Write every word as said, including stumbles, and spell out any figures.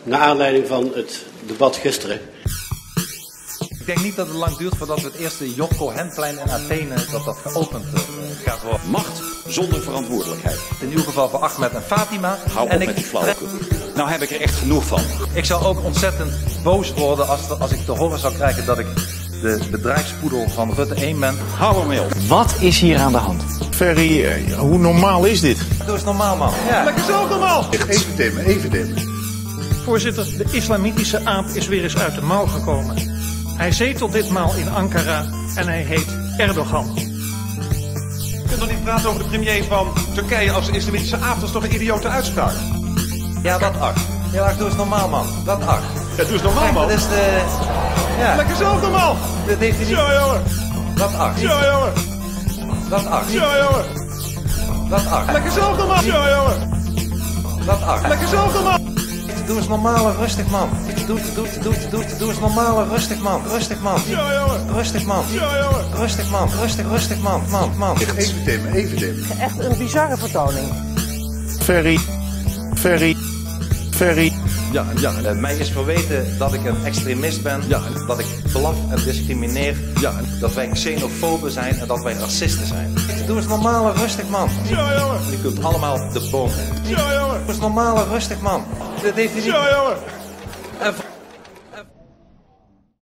Naar aanleiding van het debat gisteren. Ik denk niet dat het lang duurt voordat we het eerste Job Cohenplein in Athene dat dat geopend uh, gaat worden. Macht zonder verantwoordelijkheid. In ieder geval voor Ahmed en Fatima. Hou en op ik, met die flauwekul. Nou heb ik er echt genoeg van. Ik zou ook ontzettend boos worden als, als ik te horen zou krijgen dat ik de bedrijfspoedel van Rutte één ben. Hou er mee op. Wat is hier aan de hand? Ferry, uh, hoe normaal is dit? Doe eens normaal, man. Ja. Lekker zelf normaal. Even dimmen, even dimmen. Voorzitter, de islamitische aap is weer eens uit de mouw gekomen. Hij zetelt ditmaal in Ankara en hij heet Erdogan. Je kunt toch niet praten over de premier van Turkije als een islamitische aap? Dat is toch een idiote uitspraak? Ja, dat acht. Ja, doe eens normaal, man. Dat acht. Ja, doe eens normaal, man. Dat is de... Ja. Lekker zelf normaal. De definitie. Zo, jongen. Dat acht. Zo, jongen. Dat acht. Zo, jongen. Dat acht. Lekker zelf normaal. Zo, jongen. Dat acht. Lekker zelf normaal. Doe eens normaal en rustig, man. Doe, doe, doe, doe, doe eens normaal en rustig, man. Rustig, man. Zo, jongen. Rustig, man. Zo, jongen. Rustig, man. Rustig, rustig, man. Man, man. Even dimmen, even dimmen. Echt een bizarre vertoning. Ferry, Ferry, Ferry. Ja, ja. Uh, mij is verweten dat ik een extremist ben. Ja. Dat ik blaf en discrimineer. Ja. Dat wij xenofoben zijn en dat wij racisten zijn. Doe eens normaal en rustig, man. Zo, jongen. Je kunt allemaal de boom. Zo, jongen. Doe eens normaal en rustig, man. De definitie. Zo, jongen.